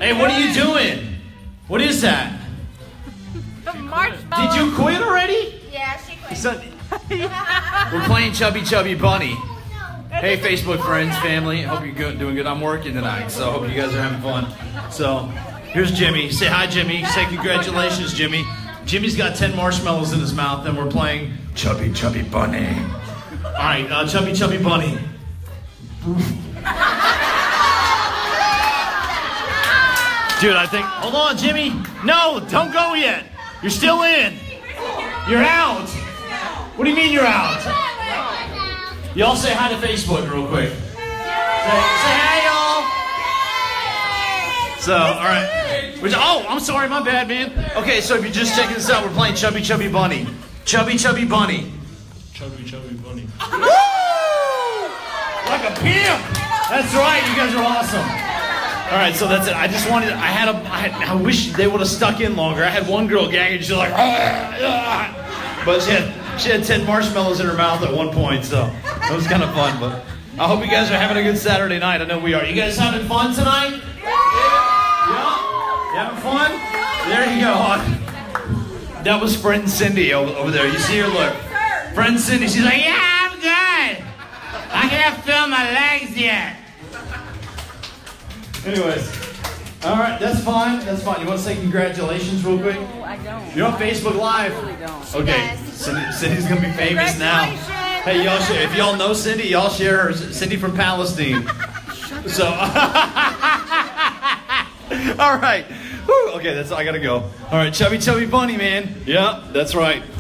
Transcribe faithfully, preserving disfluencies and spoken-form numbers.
Hey, what are you doing? What is that? Did you quit already? Yeah, she quit. So, we're playing Chubby Chubby Bunny. Hey, Facebook friends, family. Hope you're good, doing good. I'm working tonight, so I hope you guys are having fun. So, here's Jimmy. Say hi, Jimmy. Say congratulations, Jimmy. Jimmy's got ten marshmallows in his mouth, and we're playing Chubby Chubby Bunny. All right, uh, Chubby Chubby Bunny. Dude, I think... Hold on, Jimmy. No, don't go yet. You're still in. You're out. What do you mean you're out? Y'all say hi to Facebook real quick. Say, say hi, y'all. So, all right. Which, oh, I'm sorry, my bad, man. Okay, so if you're just checking this out, we're playing Chubby Chubby Bunny. Chubby Chubby Bunny. Chubby Chubby Bunny. Woo! Like a pimp. That's right. You guys are awesome. All right, so that's it. I just wanted. I had a. I, had, I wish they would have stuck in longer. I had one girl gagging. She's like, ah, ah. But she had she had ten marshmallows in her mouth at one point, so it was kind of fun. But I hope you guys are having a good Saturday night. I know we are. You guys having fun tonight? Yeah. You having fun? There you go. That was friend Cindy over, over there. You see her? Look, friend Cindy. She's like, yeah, I'm good. I can't feel my legs yet. Anyways, all right, that's fine. That's fine. You want to say congratulations real quick? No, I don't. You're on Facebook Live. I really don't. Okay, Cindy, Cindy's gonna be famous now. Hey, y'all, if y'all know Cindy, y'all share her. Cindy from Palestine. So, all right. Whew, okay, that's I gotta go. All right, Chubby Chubby Bunny, man. Yeah, that's right.